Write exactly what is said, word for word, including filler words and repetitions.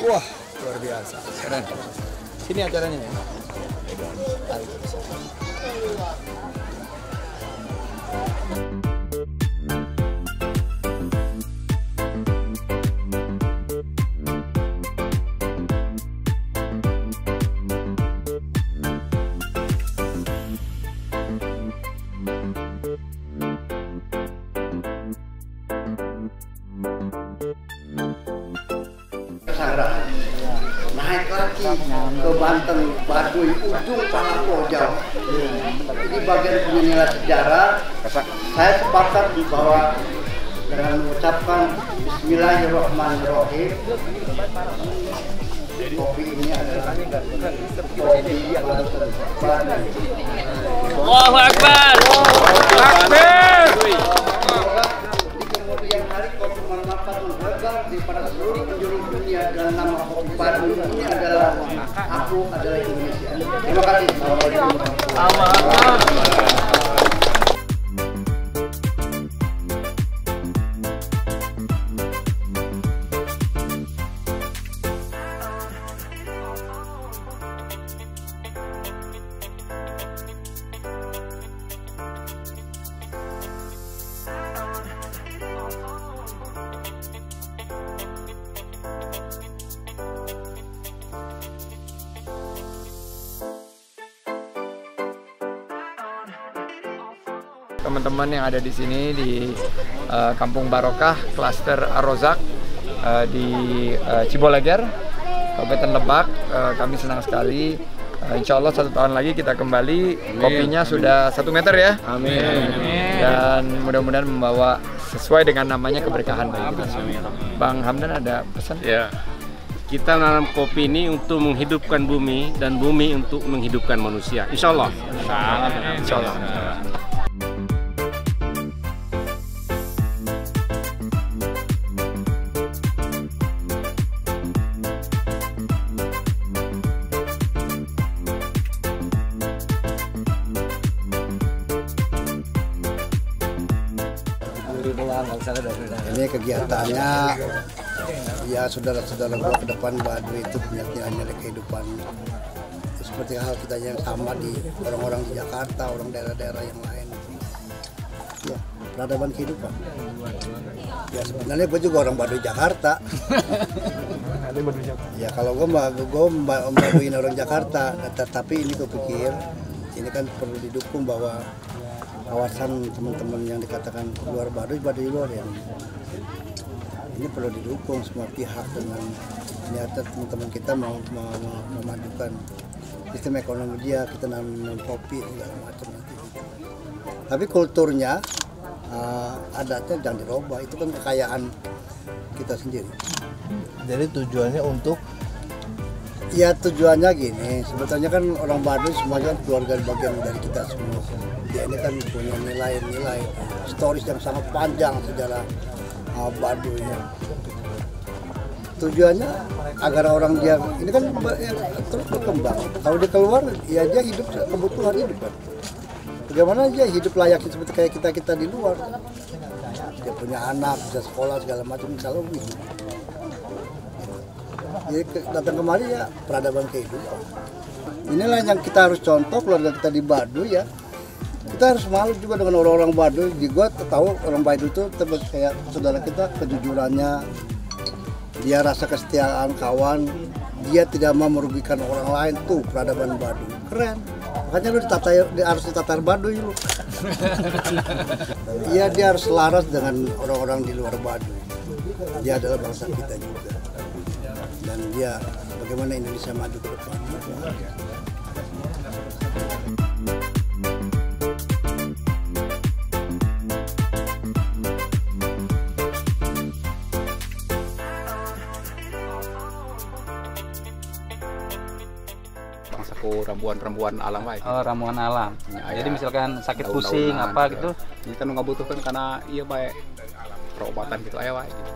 Wah, luar biasa. Keren. Sini acaranya ya. Naik lagi ke Banten, Baduy, ujung Palangpojok. Ini bagian punya nilai sejarah. Saya sepakat bahwa dengan mengucapkan Bismillahirrahmanirrahim, kopi ini adalah kopi Baduy. Allahu Akbar. Akbar. Di kemudian hari kopi bermanfaat menggelegar di pada seluruh penjuru dunia dan nama kopi Baduy ini adalah aku adalah Indonesia. Terima kasih. Assalamualaikum. Teman-teman yang ada di sini di uh, Kampung Barokah, klaster Ar-Rozak uh, di uh, Ciboleger, Kabupaten Lebak. Uh, kami senang sekali. Uh, insya Allah satu tahun lagi kita kembali. Kopinya sudah satu meter ya. Amin. Dan mudah-mudahan membawa sesuai dengan namanya keberkahan bagi kita semua. Bang Hamdan ada pesan? Ya. Kita nanam kopi ini untuk menghidupkan bumi dan bumi untuk menghidupkan manusia. Insya Allah. Insya Allah. Ini kegiatannya ya saudara-saudara gua ke depan Baduy itu punya nilai kehidupan seperti hal kita yang sama di orang-orang di Jakarta, orang daerah-daerah yang lain. Ya, peradaban kehidupan. Ya sebenarnya gue juga orang Baduy Jakarta. Ya kalau gue mbak gue membaduin orang Jakarta, tetapi ini gue pikir ini kan perlu didukung bahwa kawasan teman-teman yang dikatakan luar Baduy, Baduy luar ya. Ini perlu didukung semua pihak dengan niat teman-teman kita mau, mau, mau memajukan sistem ekonomi dia, kita nanam kopi segala macam nanti. Tapi kulturnya, uh, adatnya jangan dirubah, itu kan kekayaan kita sendiri. Jadi tujuannya untuk? Ya tujuannya gini, sebetulnya kan orang Baduy semuanya keluarga bagian dari kita semua. Dia ini kan punya nilai-nilai historis yang sangat panjang sejarah uh, Baduy. Tujuannya agar orang dia ini kan ya, terus berkembang. Kalau dia keluar, ya dia hidup kebutuhan hidup kan. Bagaimana dia hidup layaknya seperti kayak kita kita di luar. Dia punya anak, bisa sekolah segala macam, kalau gitu. Jadi datang kemari ya peradaban kehidupan. Inilah yang kita harus contoh keluarga kita di Baduy ya. Kita harus malu juga dengan orang-orang Baduy. Di gua tahu orang Baduy itu kayak saudara kita, kejujurannya, dia rasa kesetiaan kawan, dia tidak mau merugikan orang lain, tuh peradaban Baduy. Keren. Makanya lu ditata, harus ditatar Baduy lu. Iya, dia harus selaras dengan orang-orang di luar Baduy. Dia adalah bangsa kita juga. Dan dia bagaimana Indonesia maju ke depan. Aku rambuan-rambuan alam baik. Oh, ramuan alam. Ya, jadi ya. misalkan sakit pusing apa gitu. Ini kan nggak butuhkan karena iya baik perobatan gitu aja baik. Gitu.